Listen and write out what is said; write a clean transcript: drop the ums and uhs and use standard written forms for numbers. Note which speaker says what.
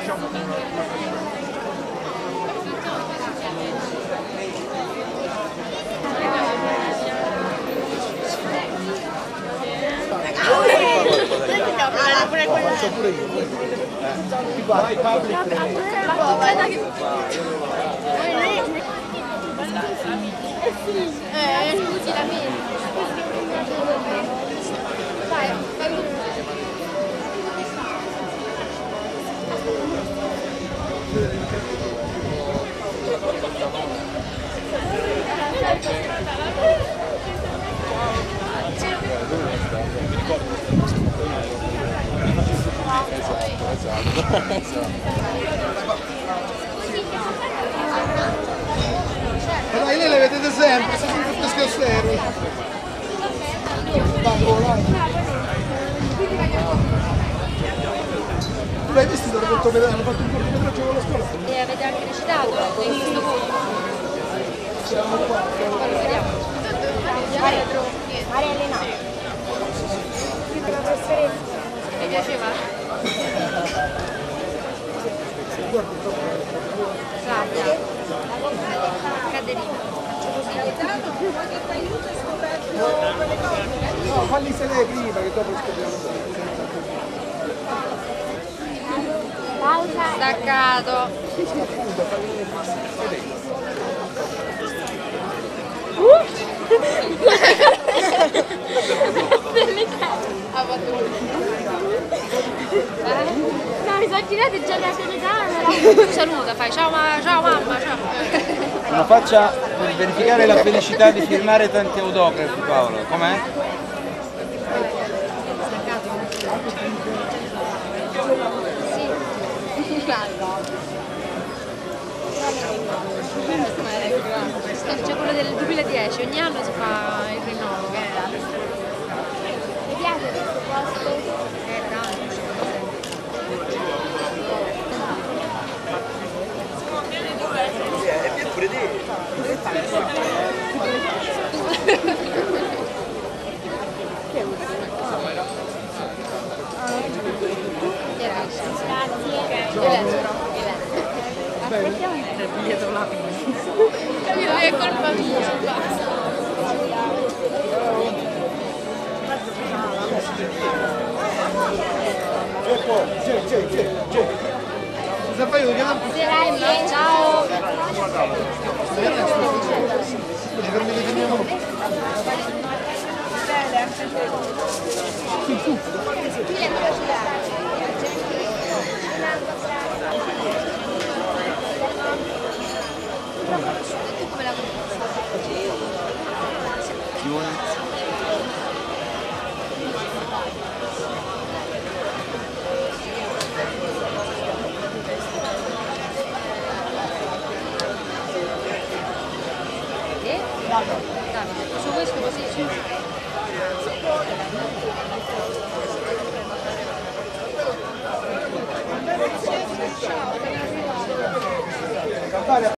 Speaker 1: Faccio pure io. Vai, public.
Speaker 2: Scusi la mia. Vai,
Speaker 1: Ma dai, lei le vedete sempre, sono tutte scassere. Tu l'hai visto dove hanno fatto un cortometraggio con la scuola?
Speaker 2: e avete anche recitato, l'hai visto voi?
Speaker 1: Siamo qua.
Speaker 2: Allora, vediamo. Maria Elena. Mi piaceva? Sabbia. Caterina.
Speaker 1: No, falli sedere prima che dopo scopriamo.
Speaker 2: Pausa. Staccato. No, mi sono girate già la telecamera. Saluta, fai ciao mamma, ciao.
Speaker 3: Una faccia per verificare la felicità di firmare tanti autografi, Paolo. Com'è?
Speaker 2: C'è quello del 2010, ogni anno si fa il rinnovo. Mi piace questo posto?
Speaker 1: Pure te.
Speaker 2: Aspettiamo il biglietto là. Capito, è colpa mia.
Speaker 1: Cosa fai? Lo chiamo?
Speaker 2: Ciao.
Speaker 1: Ci fermiamo.
Speaker 2: Su questo così.
Speaker 1: Ciao.